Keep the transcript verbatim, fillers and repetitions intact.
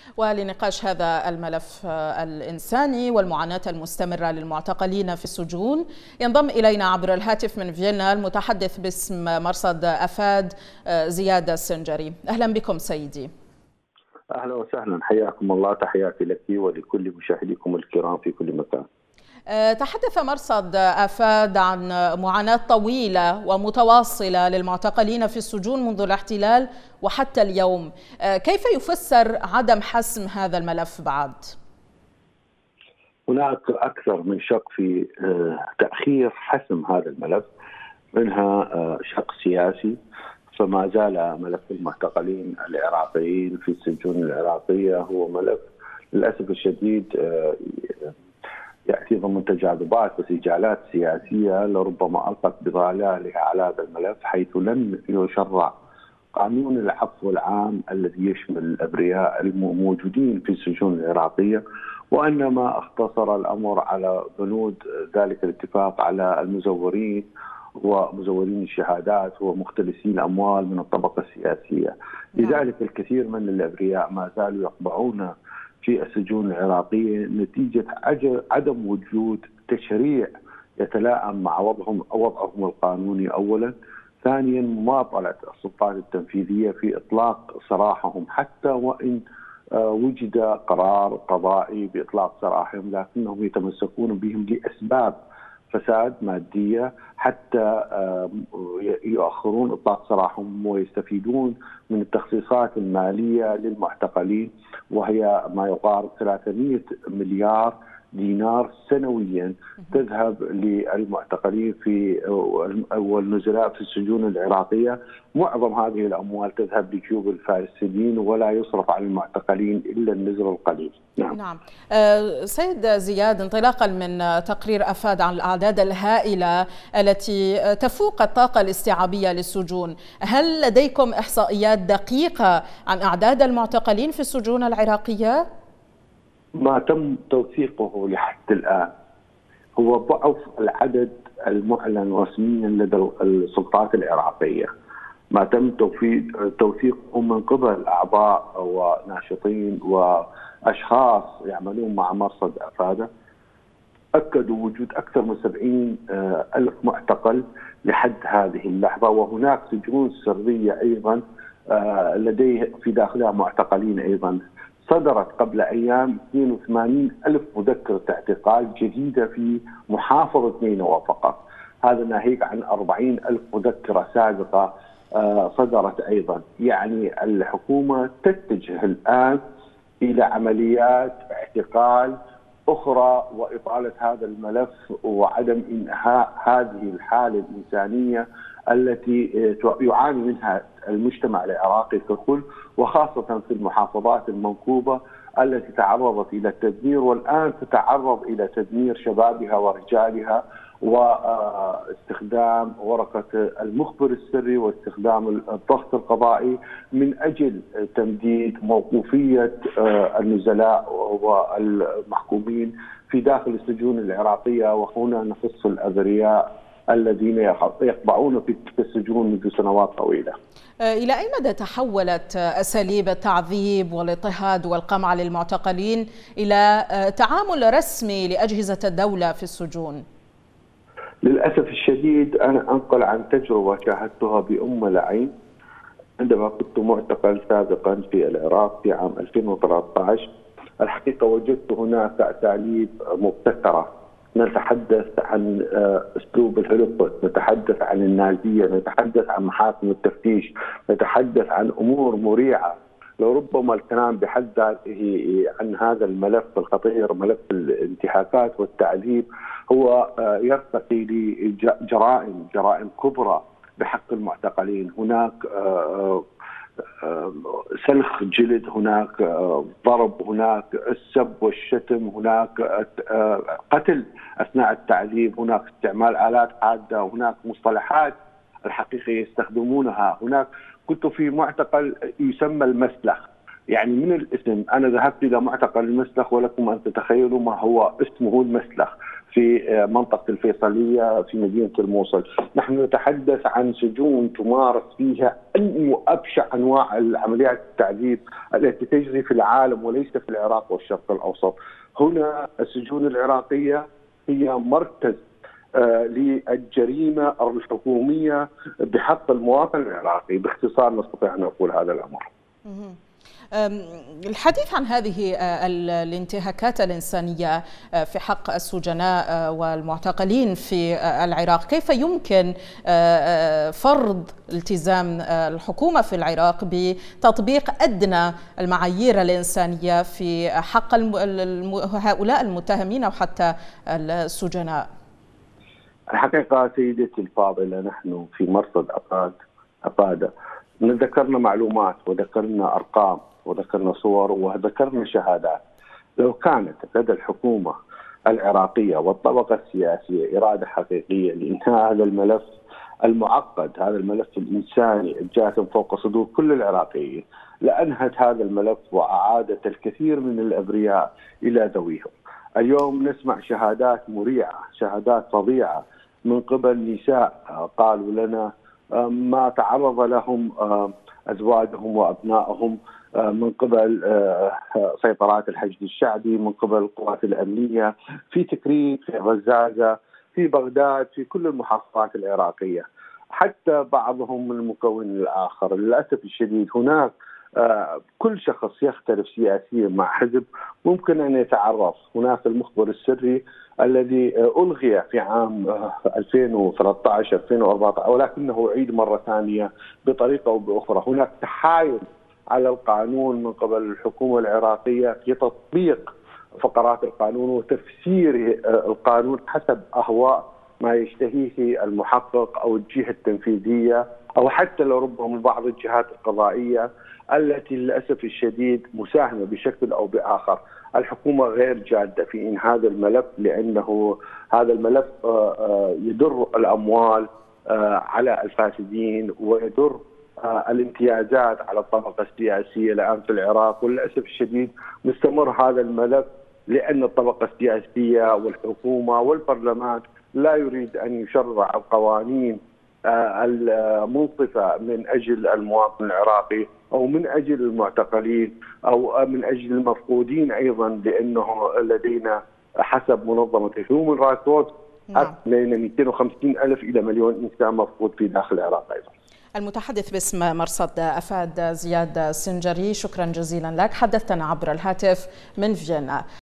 ولنقاش هذا الملف الإنساني والمعاناة المستمرة للمعتقلين في السجون ينضم إلينا عبر الهاتف من فيينا المتحدث باسم مرصد أفاد زياد السنجري. أهلا بكم سيدي. أهلا وسهلا، حياكم الله، تحياتي لك ولكل مشاهديكم الكرام في كل مكان. تحدث مرصد أفاد عن معاناة طويلة ومتواصلة للمعتقلين في السجون منذ الاحتلال وحتى اليوم، كيف يفسر عدم حسم هذا الملف بعد؟ هناك أكثر من شق في تأخير حسم هذا الملف، منها شق سياسي، فما زال ملف المعتقلين العراقيين في السجون العراقية هو ملف للأسف الشديد يأتي ضمن تجاذبات وسجالات سياسية لربما ألقت بظلالها على هذا الملف، حيث لم يشرع قانون العفو العام الذي يشمل الأبرياء الموجودين في السجون العراقية، وإنما اختصر الأمر على بنود ذلك الاتفاق على المزورين ومزورين الشهادات ومختلسين الأموال من الطبقة السياسية. لذلك الكثير من الأبرياء ما زالوا يقبعون في السجون العراقية نتيجة عدم وجود تشريع يتلائم مع وضعهم وضعهم القانوني أولا، ثانيا مماطلة السلطات التنفيذية في إطلاق سراحهم، حتى وإن وجد قرار قضائي بإطلاق سراحهم لكنهم يتمسكون بهم لأسباب فساد مادية حتى يؤخرون إطلاق سراحهم ويستفيدون من التخصيصات المالية للمعتقلين، وهي ما يقارب ثلاثمئة مليار دينار سنويا تذهب للمعتقلين في والنزلاء في السجون العراقية. معظم هذه الأموال تذهب لجيوب الفاسدين ولا يصرف على المعتقلين إلا النزر القليل. نعم. نعم. سيد زياد، انطلاقا من تقرير أفاد عن الأعداد الهائلة التي تفوق الطاقة الاستيعابية للسجون، هل لديكم إحصائيات دقيقة عن أعداد المعتقلين في السجون العراقية؟ ما تم توثيقه لحد الآن هو ضعف العدد المعلن رسميا لدى السلطات العراقية. ما تم توثيقه من قبل أعضاء وناشطين وأشخاص يعملون مع مرصد أفادة أكدوا وجود أكثر من سبعين ألف معتقل لحد هذه اللحظة، وهناك سجون سرية أيضا لديه في داخلها معتقلين أيضا. صدرت قبل أيام اثنين وثمانين ألف مذكرة اعتقال جديدة في محافظة نينوى فقط، هذا ناهيك عن أربعين ألف مذكرة سابقة صدرت أيضا. يعني الحكومة تتجه الآن إلى عمليات اعتقال أخرى وإطالة هذا الملف وعدم إنهاء هذه الحالة الإنسانية التي يعاني منها المجتمع العراقي ككل، وخاصة في المحافظات المنكوبة التي تعرضت إلى التدمير والآن تتعرض إلى تدمير شبابها ورجالها واستخدام ورقة المخبر السري واستخدام الضغط القضائي من أجل تمديد موقوفية النزلاء والمحكومين في داخل السجون العراقية. وهنا نخص الأبرياء الذين يقبعون في السجون منذ سنوات طويلة. إلى أي مدى تحولت أساليب التعذيب والاضطهاد والقمع للمعتقلين إلى تعامل رسمي لأجهزة الدولة في السجون؟ للأسف الشديد أنا أنقل عن تجربة شاهدتها بأم العين عندما كنت معتقل سابقا في العراق في عام ألفين وثلاثة عشر. الحقيقة وجدت هناك أساليب مبتكرة، نتحدث عن أسلوب الهلوبوت، نتحدث عن النازية، نتحدث عن محاكم التفتيش، نتحدث عن أمور مريعة. لربما الكلام بحد ذاته عن هذا الملف الخطير، ملف الانتهاكات والتعذيب، هو يرتقي لجرائم جرائم كبرى بحق المعتقلين. هناك سلخ جلد، هناك ضرب، هناك السب والشتم، هناك قتل أثناء التعذيب، هناك استعمال آلات حادة، هناك مصطلحات الحقيقة يستخدمونها. هناك كنت في معتقل يسمى المسلخ، يعني من الاسم أنا ذهبت إلى معتقل المسلخ، ولكم أن تتخيلوا ما هو اسمه المسلخ في منطقة الفيصلية في مدينة الموصل. نحن نتحدث عن سجون تمارس فيها أبشع أنواع العمليات التعذيب التي تجري في العالم وليس في العراق والشرق الأوسط. هنا السجون العراقية هي مركز آه للجريمة الحكومية بحق المواطن العراقي. باختصار نستطيع أن نقول هذا الأمر. الحديث عن هذه الانتهاكات الإنسانية في حق السجناء والمعتقلين في العراق، كيف يمكن فرض التزام الحكومة في العراق بتطبيق أدنى المعايير الإنسانية في حق هؤلاء المتهمين أو حتى السجناء؟ الحقيقة سيدتي الفاضلة، نحن في مرصد أفاد أفاد ذكرنا معلومات وذكرنا أرقام وذكرنا صور وذكرنا شهادات. لو كانت لدى الحكومة العراقية والطبقة السياسية إرادة حقيقية لإنهاء هذا الملف المعقد، هذا الملف الإنساني الجاثم فوق صدور كل العراقيين، لأنهت هذا الملف وأعادت الكثير من الأبرياء إلى ذويهم. اليوم نسمع شهادات مريعة، شهادات فظيعة من قبل نساء قالوا لنا ما تعرض لهم أزواجهم وأبنائهم من قبل سيطرات الحشد الشعبي، من قبل القوات الأمنية في تكريت، في غزازة، في بغداد، في كل المحافظات العراقية، حتى بعضهم من المكون الآخر. للأسف الشديد هناك كل شخص يختلف سياسيا مع حزب ممكن أن يتعرض. هناك المخبر السري الذي ألغي في عام ألفين وثلاثة عشر ألفين وأربعة عشر ولكنه أعيد مرة ثانية بطريقة أو بأخرى. هناك تحايل على القانون من قبل الحكومة العراقية في تطبيق فقرات القانون وتفسير القانون حسب أهواء ما يشتهيه المحقق أو الجهة التنفيذية أو حتى لربما بعض الجهات القضائية التي للأسف الشديد مساهمة بشكل أو بآخر. الحكومة غير جادة في إن هذا الملف، لأنه هذا الملف يدر الأموال على الفاسدين ويدر الامتيازات على الطبقة السياسية الآن في العراق. وللأسف الشديد مستمر هذا الملف لأن الطبقة السياسية والحكومة والبرلمان لا يريد أن يشرع القوانين المنصفة من أجل المواطن العراقي أو من أجل المعتقلين أو من أجل المفقودين أيضا، لأنه لدينا حسب منظمة هيومن رايتس ووتش لدينا مئتين وخمسين ألف إلى مليون إنسان مفقود في داخل العراق أيضا. المتحدث باسم مرصد أفاد زياد سنجري، شكرا جزيلا لك، حدثتنا عبر الهاتف من فيينا.